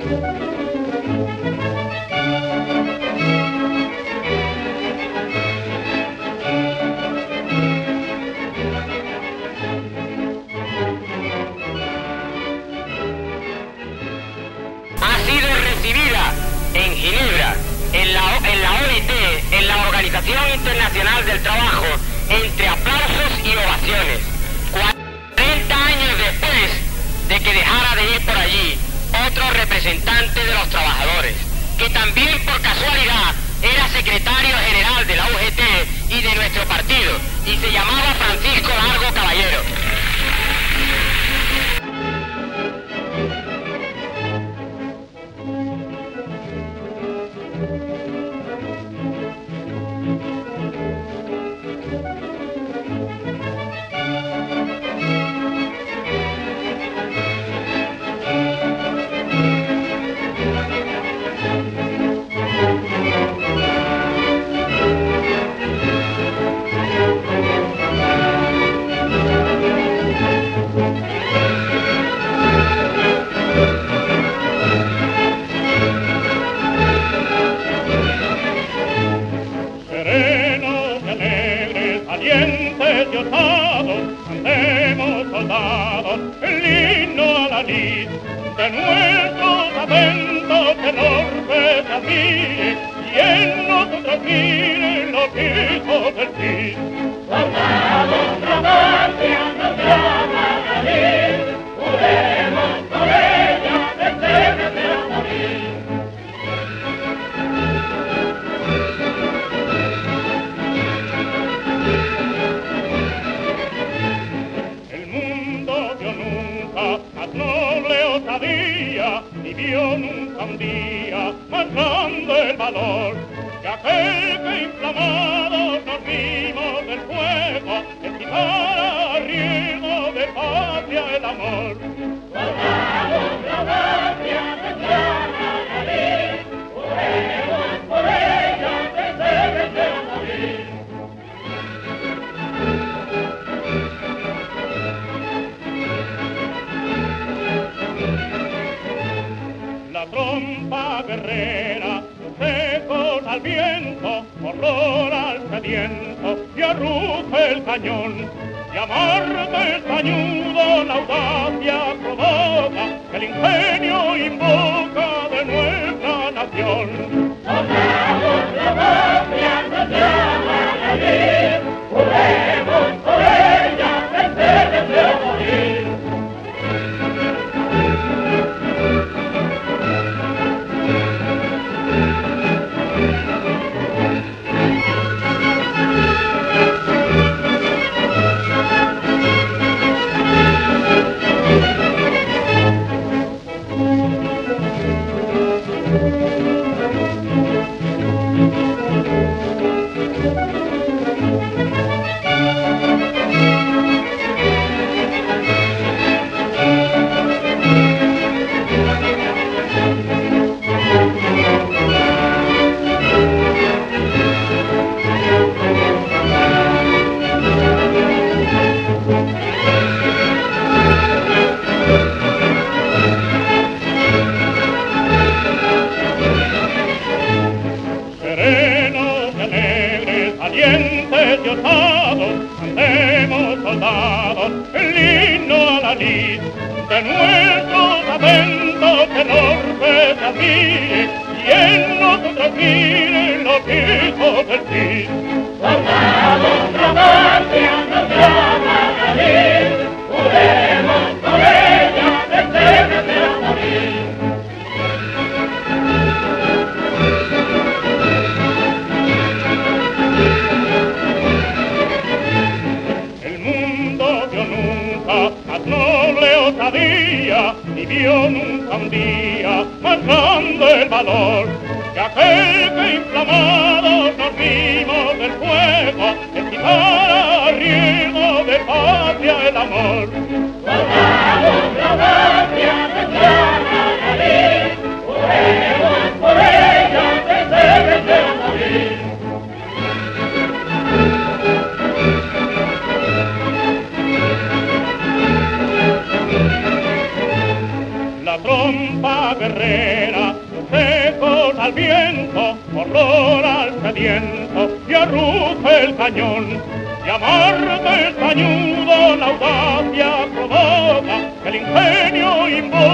En Ginebra, en la OIT, en la Organización Internacional del Trabajo, entre aplausos y ovaciones. 40 años después de que dejara de ir por allí otro representante de los trabajadores, que también por casualidad era secretario general de la UGT y de nuestro partido, y se llamaba Francisco Largo Caballero. Y osados, andemos soldados, el himno a la lid de nuestros atentos enormes se admire, y en nosotros miren los hijos del Cid. Soldados, la patria nos llama a la lid, juremos por ella desde a morir. Más noble osadía, ni vio nunca un día más grande el valor que aquel que inflamados nos vimos del fuego, esquivara a riesgo de patria el amor. Soldados, la patria nos llama a morir, juremos por ella desde a morir. La trompa guerrera, secos al viento, horror al sediento, y arruja el cañón, y a Marte sañudo la audacia provoca, el ingenio invoca de nuestra nación. Soldados, la patria nos llama a vivir, juremos por ella desde a morir. Valientes y osados, andemos soldados, el himno a la lid de nuestros atentos enormes se admire, y en nosotros miren los hijos del Cid. Soldados, la patria nos llama a lid, juremos por ella desde a morir. Más noble osadía, ni vio nunca un día más grande el valor que aquel que inflamados nos vimos del fuego, esquivara a riesgo de patria el amor. Soldados, la patria nos llama a vivir, juremos por ella desde a morir. La trompa tropa guerrera, secos al viento, horror al sediento, y arruge el cañón. Y amarga el pañudo, la audacia provoca, el ingenio invoca.